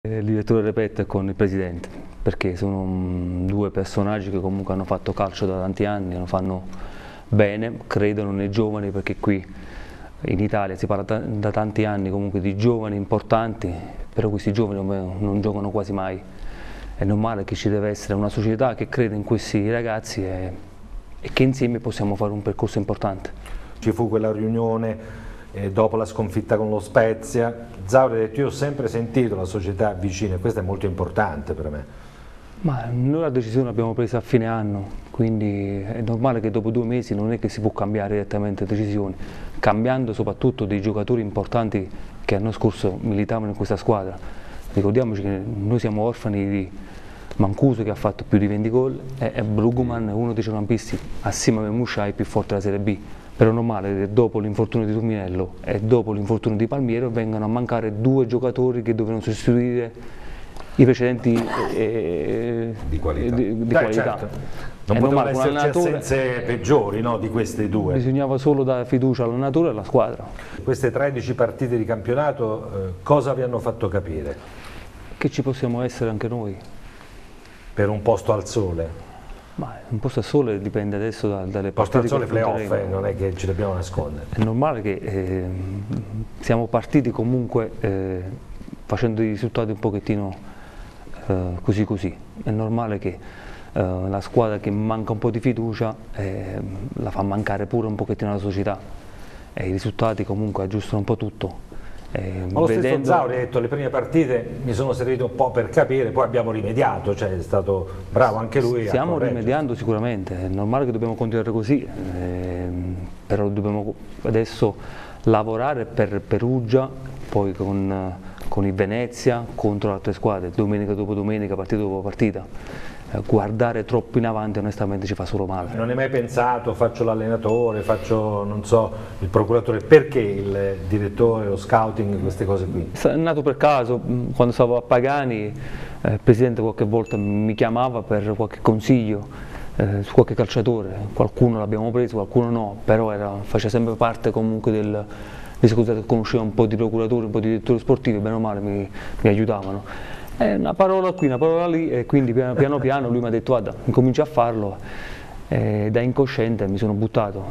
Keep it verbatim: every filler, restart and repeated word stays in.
Il direttore Repetta con il presidente, perché sono um, due personaggi che comunque hanno fatto calcio da tanti anni, lo fanno bene, credono nei giovani, perché qui in Italia si parla da tanti anni comunque di giovani importanti, però questi giovani non, non giocano quasi mai. È normale che ci deve essere una società che crede in questi ragazzi e, e che insieme possiamo fare un percorso importante. Ci fu quella riunione eh, dopo la sconfitta con lo Spezia. Zauri ha detto: io ho sempre sentito la società vicina, e questo è molto importante per me. Ma noi la decisione l'abbiamo presa a fine anno, quindi è normale che dopo due mesi non è che si può cambiare direttamente decisioni, cambiando soprattutto dei giocatori importanti che l'anno scorso militavano in questa squadra. Ricordiamoci che noi siamo orfani di Mancuso, che ha fatto più di venti gol, e, e Brugman è uno dei centrocampisti assieme a Memusciai più forte della Serie B. Però è normale che dopo l'infortunio di Tuminello e dopo l'infortunio di Palmiero vengano a mancare due giocatori che dovevano sostituire i precedenti eh, di qualità. Di, di Beh, qualità. Certo. Non è potevano normale, esserci assenze peggiori, no, di queste due. Bisognava solo dare fiducia all'allenatore e alla squadra. Queste tredici partite di campionato eh, cosa vi hanno fatto capire? Che ci possiamo essere anche noi. Per un posto al sole? Ma un posto al sole dipende adesso da, dalle posto partite. Posto al sole playoff, eh, non è che ci dobbiamo nascondere. È normale che eh, siamo partiti comunque eh, facendo i risultati un pochettino eh, così così. È normale che eh, la squadra che manca un po' di fiducia eh, la fa mancare pure un pochettino la società, e i risultati comunque aggiustano un po' tutto. Eh, Ma lo vedendo... stesso Zauri ha detto: le prime partite mi sono servite un po' per capire, poi abbiamo rimediato, cioè è stato bravo anche lui. Stiamo rimediando sicuramente, è normale che dobbiamo continuare così, eh, però dobbiamo adesso lavorare per Perugia, poi con, con il Venezia, contro altre squadre, domenica dopo domenica, partita dopo partita. Guardare troppo in avanti onestamente ci fa solo male. Non hai mai pensato: faccio l'allenatore, faccio, non so, il procuratore, perché il direttore, lo scouting, queste cose qui? È nato per caso. Quando stavo a Pagani eh, il presidente qualche volta mi chiamava per qualche consiglio eh, su qualche calciatore, qualcuno l'abbiamo preso, qualcuno no, però era, faceva sempre parte comunque del, di scusate, che conosceva un po' di procuratori, un po' di direttori sportivi, bene o male mi, mi aiutavano. Eh, una parola qui, una parola lì, e quindi piano piano, piano lui mi ha detto: guarda, incominci a farlo, e da incosciente mi sono buttato.